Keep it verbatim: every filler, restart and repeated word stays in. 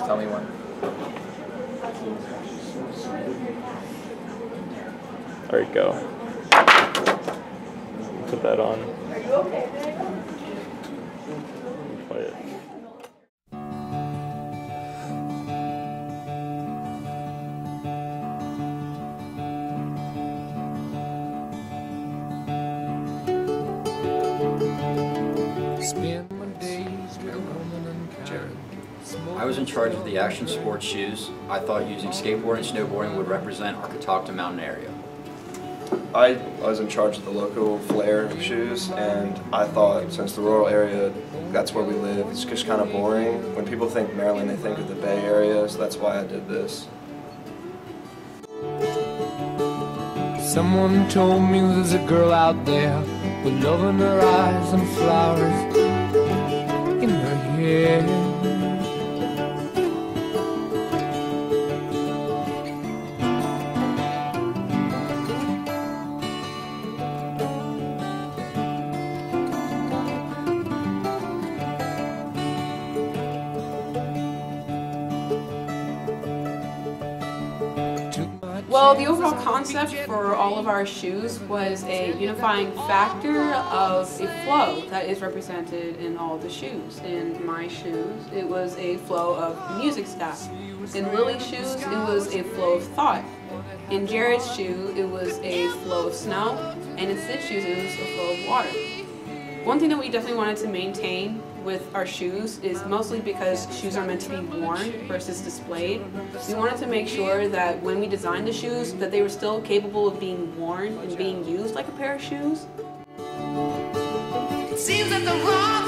Tell me when. Alright, go. Put that on. Are you okay, Dave? Play it. I was in charge of the action sports shoes. I thought using skateboarding and snowboarding would represent our Catoctin mountain area. I was in charge of the local flare shoes, and I thought since the rural area, that's where we live, it's just kind of boring. When people think Maryland, they think of the Bay Area, so that's why I did this. Someone told me there's a girl out there with love in her eyes and flowers in her hair. Well, the overall concept for all of our shoes was a unifying factor of a flow that is represented in all the shoes. In my shoes, it was a flow of music stuff. In Lily's shoes, it was a flow of thought. In Jared's shoe, it was a flow of snow. And in Sid's shoes, it was a flow of water. One thing that we definitely wanted to maintain with our shoes is mostly because shoes are meant to be worn versus displayed. We wanted to make sure that when we designed the shoes that they were still capable of being worn and being used like a pair of shoes. It seems that the wrong